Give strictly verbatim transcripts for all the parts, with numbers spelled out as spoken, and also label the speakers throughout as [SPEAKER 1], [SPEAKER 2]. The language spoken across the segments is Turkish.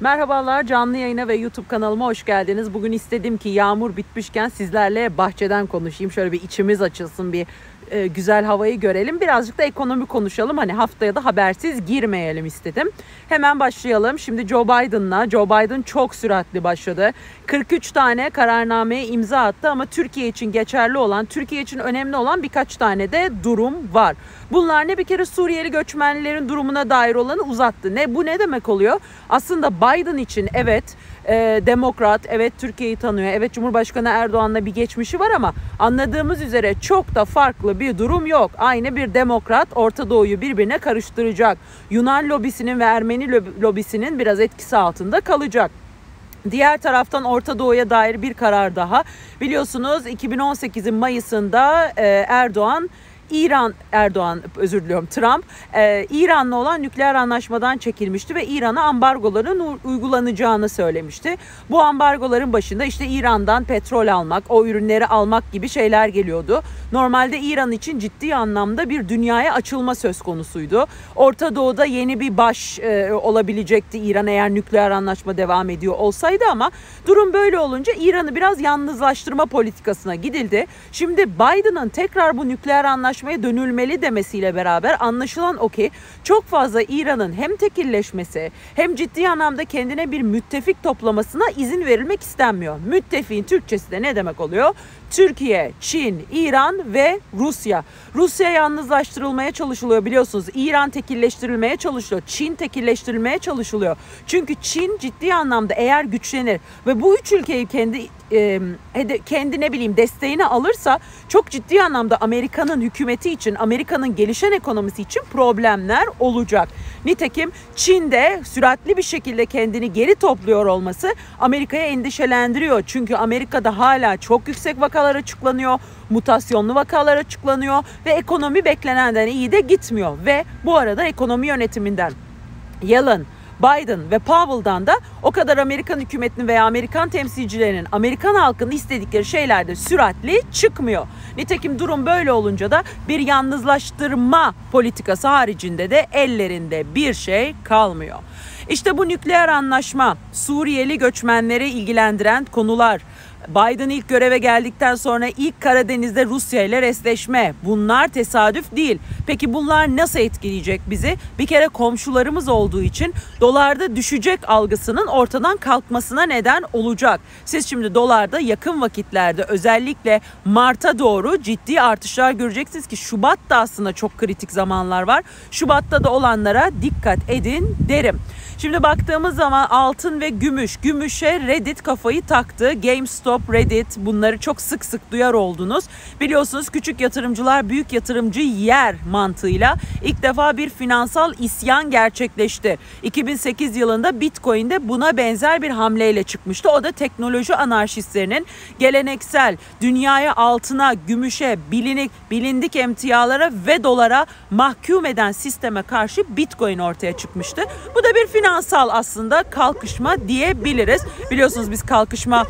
[SPEAKER 1] Merhabalar, canlı yayına ve YouTube kanalıma hoş geldiniz. Bugün istedim ki yağmur bitmişken sizlerle bahçeden konuşayım. Şöyle bir içimiz açılsın, bir e, güzel havayı görelim. Birazcık da ekonomi konuşalım. Hani haftaya da habersiz girmeyelim istedim. Hemen başlayalım. Şimdi Joe Biden'la. Joe Biden çok süratli başladı. kırk üç tane kararnameye imza attı ama Türkiye için geçerli olan, Türkiye için önemli olan birkaç tane de durum var. Bunlar ne? Bir kere Suriyeli göçmenlerin durumuna dair olanı uzattı. Ne bu ne demek oluyor? Aslında Biden için evet e, demokrat, evet Türkiye'yi tanıyor, evet Cumhurbaşkanı Erdoğan'la bir geçmişi var ama anladığımız üzere çok da farklı bir durum yok. Aynı bir demokrat Orta Doğu'yu birbirine karıştıracak. Yunan lobisinin ve Ermeni lobisinin biraz etkisi altında kalacak. Diğer taraftan Orta Doğu'ya dair bir karar daha. Biliyorsunuz iki bin on sekizin Mayıs'ında e, Erdoğan İran Erdoğan özür diliyorum Trump e, İran'la olan nükleer anlaşmadan çekilmişti ve İran'a ambargoların uygulanacağını söylemişti. Bu ambargoların başında işte İran'dan petrol almak, o ürünleri almak gibi şeyler geliyordu. Normalde İran için ciddi anlamda bir dünyaya açılma söz konusuydu. Orta Doğu'da yeni bir baş e, olabilecekti İran eğer nükleer anlaşma devam ediyor olsaydı ama durum böyle olunca İran'ı biraz yalnızlaştırma politikasına gidildi. Şimdi Biden'ın tekrar bu nükleer anlaşma dönülmeli demesiyle beraber anlaşılan o ki çok fazla İran'ın hem tekilleşmesi hem ciddi anlamda kendine bir müttefik toplamasına izin verilmek istenmiyor. Müttefiğin Türkçesi de ne demek oluyor? Türkiye, Çin, İran ve Rusya. Rusya yalnızlaştırılmaya çalışılıyor biliyorsunuz. İran tekilleştirilmeye çalışılıyor. Çin tekilleştirilmeye çalışılıyor. Çünkü Çin ciddi anlamda eğer güçlenir ve bu üç ülkeyi kendi e, kendi ne bileyim desteğine alırsa çok ciddi anlamda Amerika'nın hükümeti için, Amerika'nın gelişen ekonomisi için problemler olacak. Nitekim Çin'de süratli bir şekilde kendini geri topluyor olması Amerika'yı endişelendiriyor. Çünkü Amerika'da hala çok yüksek vakalar açıklanıyor, mutasyonlu vakalar açıklanıyor ve ekonomi beklenenden iyi de gitmiyor. Ve bu arada ekonomi yönetiminden Yellen, Biden ve Powell'dan da o kadar Amerikan hükümetinin veya Amerikan temsilcilerinin, Amerikan halkının istedikleri şeyler de süratli çıkmıyor. Nitekim durum böyle olunca da bir yalnızlaştırma politikası haricinde de ellerinde bir şey kalmıyor. İşte bu nükleer anlaşma, Suriyeli göçmenleri ilgilendiren konular, Biden ilk göreve geldikten sonra ilk Karadeniz'de Rusya ile resleşme. Bunlar tesadüf değil. Peki bunlar nasıl etkileyecek bizi? Bir kere komşularımız olduğu için dolarda düşecek algısının ortadan kalkmasına neden olacak. Siz şimdi dolarda yakın vakitlerde özellikle Mart'a doğru ciddi artışlar göreceksiniz ki Şubat'ta aslında çok kritik zamanlar var. Şubat'ta da olanlara dikkat edin derim. Şimdi baktığımız zaman altın ve gümüş. Gümüşe Reddit kafayı taktı. GameStop, Reddit bunları çok sık sık duyar oldunuz. Biliyorsunuz küçük yatırımcılar büyük yatırımcı yer mantığıyla ilk defa bir finansal isyan gerçekleşti. iki bin sekiz yılında Bitcoin'de buna benzer bir hamleyle çıkmıştı. O da teknoloji anarşistlerinin geleneksel dünyaya altına, gümüşe, bilinik, bilindik emtialara ve dolara mahkum eden sisteme karşı Bitcoin ortaya çıkmıştı. Bu da bir finansal Finansal aslında kalkışma diyebiliriz. Biliyorsunuz biz kalkışma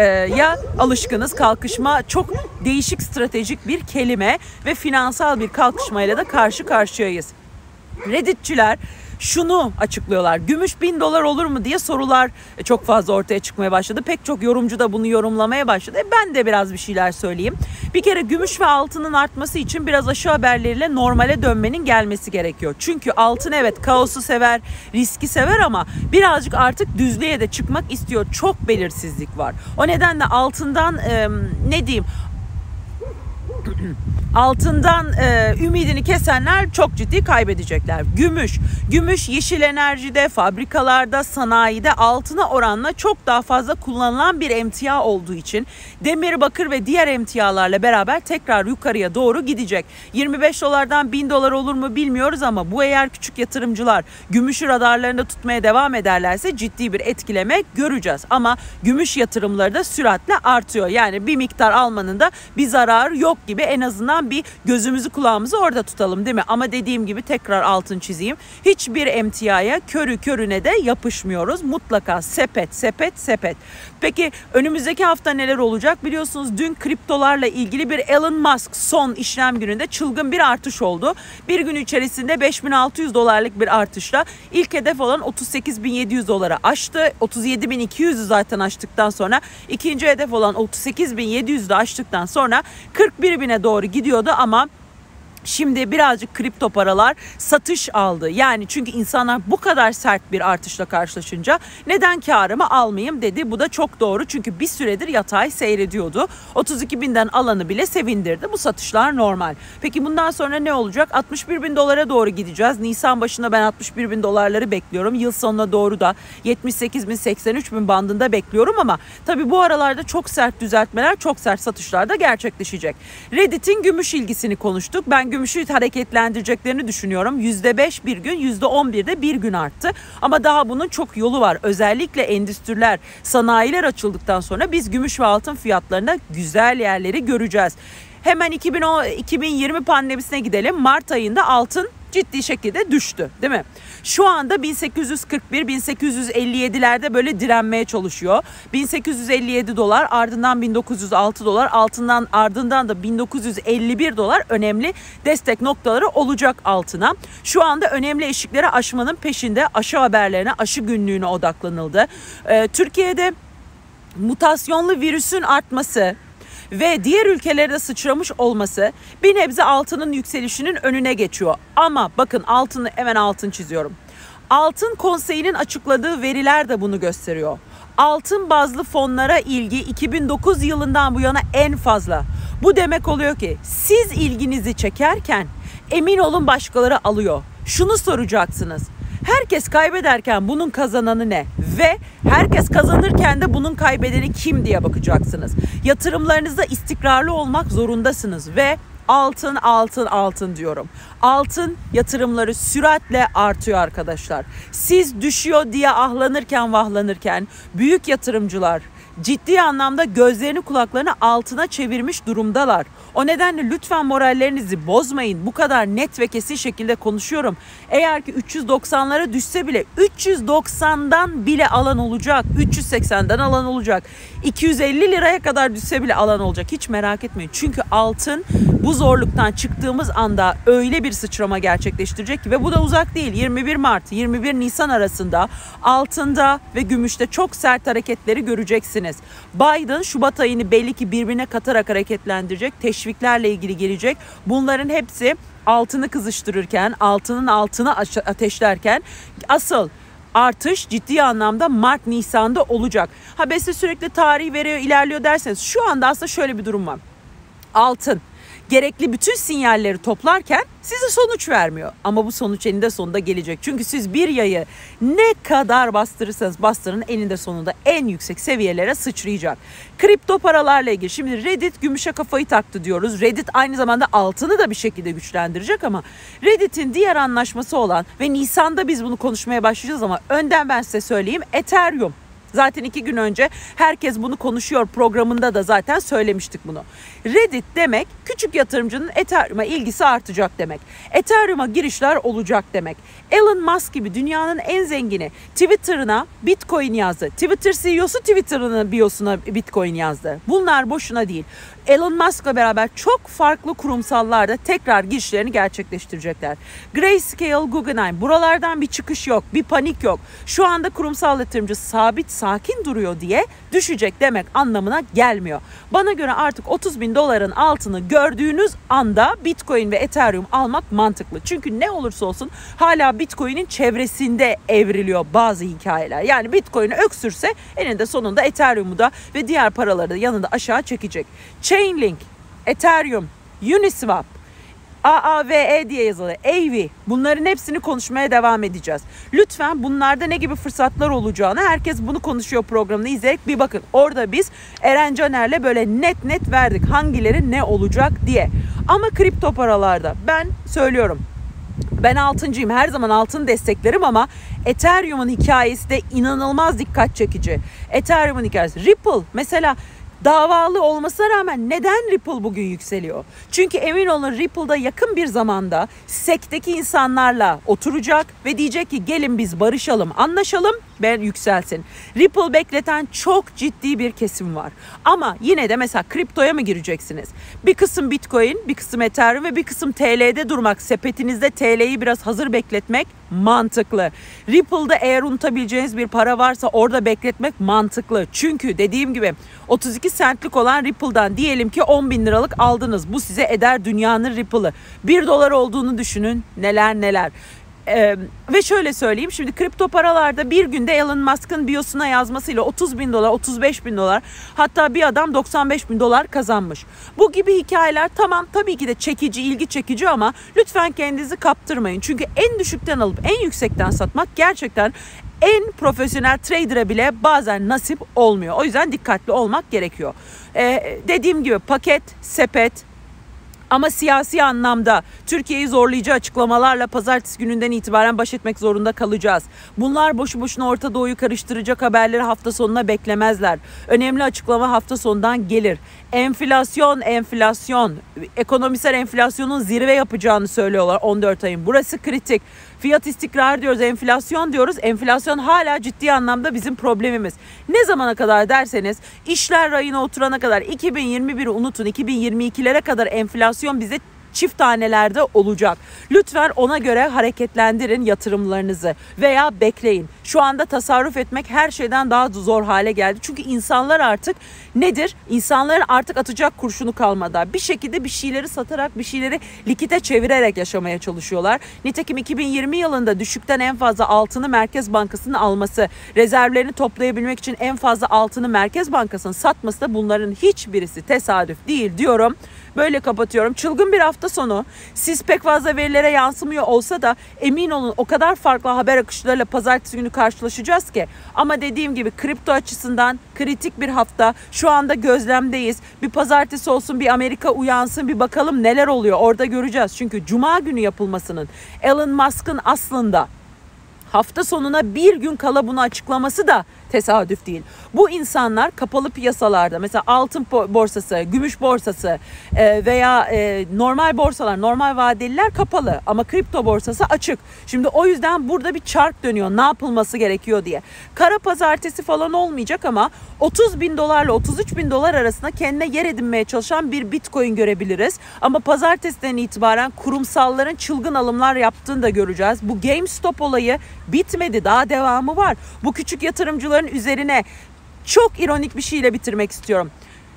[SPEAKER 1] ya alışkınız. Kalkışma çok değişik stratejik bir kelime ve finansal bir kalkışmayla da karşı karşıyayız. Redditçiler şunu açıklıyorlar. Gümüş bin dolar olur mu diye sorular çok fazla ortaya çıkmaya başladı. Pek çok yorumcu da bunu yorumlamaya başladı. E ben de biraz bir şeyler söyleyeyim. Bir kere gümüş ve altının artması için biraz aşı haberleriyle normale dönmenin gelmesi gerekiyor. Çünkü altın evet kaosu sever, riski sever ama birazcık artık düzlüğe de çıkmak istiyor. Çok belirsizlik var. O nedenle altından e, ne diyeyim... Altından e, ümidini kesenler çok ciddi kaybedecekler. Gümüş. Gümüş yeşil enerjide, fabrikalarda, sanayide altına oranla çok daha fazla kullanılan bir emtia olduğu için demir, bakır ve diğer emtialarla beraber tekrar yukarıya doğru gidecek. yirmi beş dolardan bin dolar olur mu bilmiyoruz ama bu eğer küçük yatırımcılar gümüşü radarlarında tutmaya devam ederlerse ciddi bir etkileme göreceğiz. Ama gümüş yatırımları da süratle artıyor. Yani bir miktar almanın da bir zararı yok gibi en azından azından bir gözümüzü kulağımızı orada tutalım değil mi? Ama dediğim gibi tekrar altın çizeyim. Hiçbir emtiaya körü körüne de yapışmıyoruz. Mutlaka sepet, sepet, sepet. Peki önümüzdeki hafta neler olacak? Biliyorsunuz dün kriptolarla ilgili bir Elon Musk son işlem gününde çılgın bir artış oldu. Bir gün içerisinde beş bin altı yüz dolarlık bir artışla ilk hedef olan otuz sekiz bin yedi yüz dolara aştı. otuz yedi bin iki yüzü zaten aştıktan sonra ikinci hedef olan otuz sekiz bin yedi yüzü de aştıktan sonra kırk bir bine doğru gidiyordu ama şimdi birazcık kripto paralar satış aldı. Yani çünkü insanlar bu kadar sert bir artışla karşılaşınca neden karımı almayayım dedi. Bu da çok doğru çünkü bir süredir yatay seyrediyordu. otuz iki binden alanı bile sevindirdi. Bu satışlar normal. Peki bundan sonra ne olacak? altmış bir bin dolara doğru gideceğiz. Nisan başında ben altmış bir bin dolarları bekliyorum. Yıl sonuna doğru da yetmiş sekiz bin seksen üç bin bandında bekliyorum ama tabii bu aralarda çok sert düzeltmeler, çok sert satışlar da gerçekleşecek. Reddit'in gümüş ilgisini konuştuk. Ben gümüşü hareketlendireceklerini düşünüyorum. yüzde beş bir gün, yüzde on bir de bir gün arttı. Ama daha bunun çok yolu var. Özellikle endüstriler, sanayiler açıldıktan sonra biz gümüş ve altın fiyatlarında güzel yerleri göreceğiz. Hemen iki bin on, iki bin yirmi pandemisine gidelim. Mart ayında altın ciddi şekilde düştü, değil mi? Şu anda bin sekiz yüz kırk bir bin sekiz yüz elli yedilerde böyle direnmeye çalışıyor. bin sekiz yüz elli yedi dolar, ardından bin dokuz yüz altı dolar, altından ardından da bin dokuz yüz elli bir dolar önemli destek noktaları olacak altına. Şu anda önemli eşikleri aşmanın peşinde, aşı haberlerine, aşı günlüğüne odaklanıldı. Ee, Türkiye'de mutasyonlu virüsün artması ve diğer ülkelere de sıçramış olması bir nebze altının yükselişinin önüne geçiyor. Ama bakın altını hemen altın çiziyorum. Altın Konseyi'nin açıkladığı veriler de bunu gösteriyor. Altın bazlı fonlara ilgi iki bin dokuz yılından bu yana en fazla. Bu demek oluyor ki siz ilginizi çekerken emin olun başkaları alıyor. Şunu soracaksınız. Herkes kaybederken bunun kazananı ne? Ve herkes kazanırken de bunun kaybedeni kim diye bakacaksınız. Yatırımlarınızda istikrarlı olmak zorundasınız ve altın, altın, altın diyorum. Altın yatırımları süratle artıyor arkadaşlar. Siz düşüyor diye ahlanırken vahlanırken büyük yatırımcılar ciddi anlamda gözlerini kulaklarını altına çevirmiş durumdalar. O nedenle lütfen morallerinizi bozmayın. Bu kadar net ve kesin şekilde konuşuyorum. Eğer ki üç yüz doksanlara düşse bile üç yüz doksandan bile alan olacak. üç yüz seksenden alan olacak. iki yüz elli liraya kadar düşse bile alan olacak. Hiç merak etmeyin. Çünkü altın bu zorluktan çıktığımız anda öyle bir sıçrama gerçekleştirecek ki ve bu da uzak değil. yirmi bir Mart, yirmi bir Nisan arasında altında ve gümüşte çok sert hareketleri göreceksiniz. Biden Şubat ayını belli ki birbirine katarak hareketlendirecek. Teşviklerle ilgili gelecek. Bunların hepsi altını kızıştırırken, altının altına ateşlerken asıl artış ciddi anlamda Mart Nisan'da olacak. Ha ben size sürekli tarih veriyor, ilerliyor derseniz şu anda aslında şöyle bir durum var. Altın gerekli bütün sinyalleri toplarken size sonuç vermiyor. Ama bu sonuç eninde sonunda gelecek. Çünkü siz bir yayı ne kadar bastırırsanız bastırın eninde sonunda en yüksek seviyelere sıçrayacak. Kripto paralarla ilgili şimdi Reddit gümüşe kafayı taktı diyoruz. Reddit aynı zamanda altını da bir şekilde güçlendirecek ama Reddit'in diğer anlaşması olan ve Nisan'da biz bunu konuşmaya başlayacağız ama önden ben size söyleyeyim Ethereum. Zaten iki gün önce herkes bunu konuşuyor programında da zaten söylemiştik bunu. Reddit demek küçük yatırımcının Ethereum'a ilgisi artacak demek. Ethereum'a girişler olacak demek. Elon Musk gibi dünyanın en zengini Twitter'ına Bitcoin yazdı. Twitter C E O'su Twitter'ın biosuna Bitcoin yazdı. Bunlar boşuna değil. Elon Musk'la beraber çok farklı kurumsallar da tekrar girişlerini gerçekleştirecekler. Grayscale, Guggenheim buralardan bir çıkış yok, bir panik yok. Şu anda kurumsal yatırımcı sabit sakin duruyor diye düşecek demek anlamına gelmiyor. Bana göre artık otuz bin doların altını gördüğünüz anda Bitcoin ve Ethereum almak mantıklı. Çünkü ne olursa olsun hala Bitcoin'in çevresinde evriliyor bazı hikayeler. Yani Bitcoin'i öksürse eninde sonunda Ethereum'u da ve diğer paraları da yanında aşağı çekecek. Chainlink, Ethereum, Uniswap, A A V E diye yazılıyor. A V. Bunların hepsini konuşmaya devam edeceğiz. Lütfen bunlarda ne gibi fırsatlar olacağını herkes bunu konuşuyor programını izleyerek bir bakın. Orada biz Eren Caner'le böyle net net verdik hangileri ne olacak diye. Ama kripto paralarda ben söylüyorum. Ben altıncıyım. Her zaman altın desteklerim ama Ethereum'un hikayesi de inanılmaz dikkat çekici. Ethereum'un hikayesi. Ripple mesela Davalı olmasına rağmen neden Ripple bugün yükseliyor? Çünkü emin olun Ripple'da yakın bir zamanda sekteki insanlarla oturacak ve diyecek ki gelin biz barışalım, anlaşalım, ben yükselsin. Ripple bekleten çok ciddi bir kesim var. Ama yine de mesela kriptoya mı gireceksiniz? Bir kısım Bitcoin, bir kısım Ethereum ve bir kısım T L'de durmak, sepetinizde T L'yi biraz hazır bekletmek mantıklı. Ripple'da eğer unutabileceğiniz bir para varsa orada bekletmek mantıklı. Çünkü dediğim gibi otuz iki centlik olan Ripple'dan diyelim ki on bin liralık aldınız. Bu size eder dünyanın Ripple'ı. bir dolar olduğunu düşünün, neler neler. Ee, ve şöyle söyleyeyim, şimdi kripto paralarda bir günde Elon Musk'ın biyosuna yazmasıyla otuz bin dolar, otuz beş bin dolar, hatta bir adam doksan beş bin dolar kazanmış. Bu gibi hikayeler tamam, tabii ki de çekici, ilgi çekici ama lütfen kendinizi kaptırmayın. Çünkü en düşükten alıp en yüksekten satmak gerçekten en profesyonel trader'a bile bazen nasip olmuyor. O yüzden dikkatli olmak gerekiyor. Ee, dediğim gibi paket, sepet, ama siyasi anlamda Türkiye'yi zorlayıcı açıklamalarla pazartesi gününden itibaren baş etmek zorunda kalacağız. Bunlar boşu boşuna Orta Doğu'yu karıştıracak haberleri hafta sonuna beklemezler. Önemli açıklama hafta sonundan gelir. Enflasyon, enflasyon. Ekonomistler enflasyonun zirve yapacağını söylüyorlar on dört ayın. Burası kritik. Fiyat istikrarı diyoruz, enflasyon diyoruz. Enflasyon hala ciddi anlamda bizim problemimiz. Ne zamana kadar derseniz işler rayına oturana kadar, iki bin yirmi biri unutun, iki bin yirmi ikilere kadar enflasyon bize çift tanelerde olacak. Lütfen ona göre hareketlendirin yatırımlarınızı veya bekleyin. Şu anda tasarruf etmek her şeyden daha zor hale geldi. Çünkü insanlar artık nedir? İnsanların artık atacak kurşunu kalmadı. Bir şekilde bir şeyleri satarak, bir şeyleri likite çevirerek yaşamaya çalışıyorlar. Nitekim iki bin yirmi yılında düşükten en fazla altını Merkez Bankası'nın alması, rezervlerini toplayabilmek için en fazla altını Merkez Bankası'nın satması da bunların hiçbirisi tesadüf değil diyorum. Böyle kapatıyorum. Çılgın bir hafta sonu. Siz pek fazla verilere yansımıyor olsa da emin olun o kadar farklı haber akışlarıyla pazartesi günü karşılaşacağız ki. Ama dediğim gibi kripto açısından kritik bir hafta. Şu anda gözlemdeyiz. Bir pazartesi olsun, bir Amerika uyansın, bir bakalım neler oluyor. Orada göreceğiz. Çünkü Cuma günü yapılmasının, Elon Musk'ın aslında hafta sonuna bir gün kala bunu açıklaması da tesadüf değil. Bu insanlar kapalı piyasalarda, mesela altın borsası, gümüş borsası veya normal borsalar, normal vadeliler kapalı ama kripto borsası açık. Şimdi o yüzden burada bir çark dönüyor, ne yapılması gerekiyor diye. Kara pazartesi falan olmayacak ama otuz bin dolarla otuz üç bin dolar arasında kendine yer edinmeye çalışan bir Bitcoin görebiliriz. Ama pazartesiden itibaren kurumsalların çılgın alımlar yaptığını da göreceğiz. Bu GameStop olayı bitmedi, daha devamı var. Bu küçük yatırımcıların üzerine çok ironik bir şeyle bitirmek istiyorum.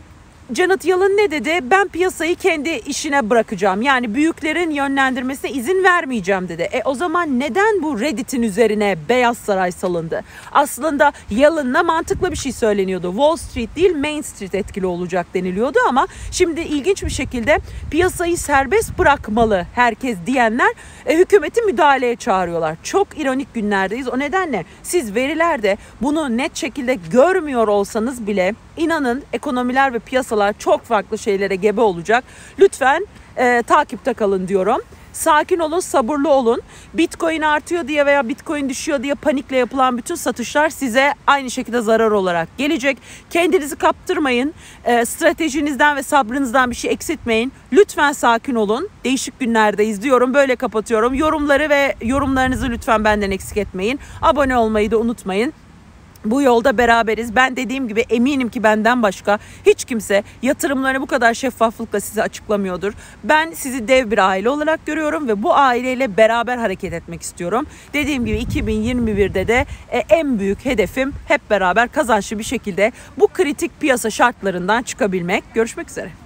[SPEAKER 1] Janet Yellen ne dedi? Ben piyasayı kendi işine bırakacağım. Yani büyüklerin yönlendirmesine izin vermeyeceğim dedi. E o zaman neden bu Reddit'in üzerine Beyaz Saray salındı? Aslında Yellen'la mantıklı bir şey söyleniyordu. Wall Street değil Main Street etkili olacak deniliyordu ama şimdi ilginç bir şekilde piyasayı serbest bırakmalı herkes diyenler e, hükümeti müdahaleye çağırıyorlar. Çok ironik günlerdeyiz. O nedenle siz verilerde bunu net şekilde görmüyor olsanız bile inanın ekonomiler ve piyasalar çok farklı şeylere gebe olacak. Lütfen e, takipte kalın diyorum. Sakin olun, sabırlı olun. Bitcoin artıyor diye veya Bitcoin düşüyor diye panikle yapılan bütün satışlar size aynı şekilde zarar olarak gelecek. Kendinizi kaptırmayın. E, stratejinizden ve sabrınızdan bir şey eksiltmeyin. Lütfen sakin olun. Değişik günlerdeyiz diyorum. Böyle kapatıyorum. Yorumları ve yorumlarınızı lütfen benden eksik etmeyin. Abone olmayı da unutmayın. Bu yolda beraberiz. Ben dediğim gibi eminim ki benden başka hiç kimse yatırımlarını bu kadar şeffaflıkla size açıklamıyordur. Ben sizi dev bir aile olarak görüyorum ve bu aileyle beraber hareket etmek istiyorum. Dediğim gibi iki bin yirmi birde de en büyük hedefim hep beraber kazançlı bir şekilde bu kritik piyasa şartlarından çıkabilmek. Görüşmek üzere.